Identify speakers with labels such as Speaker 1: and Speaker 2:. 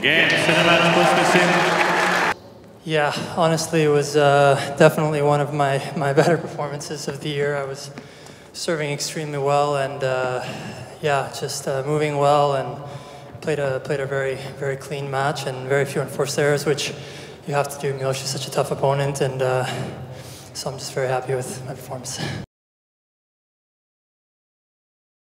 Speaker 1: Game, cinematic Pospisil.
Speaker 2: Yeah, honestly, it was definitely one of my better performances of the year. I was serving extremely well and yeah, just moving well and played a very clean match and very few unforced errors, which you have to do. Miloš is such a tough opponent, and so I'm just very happy with my performance.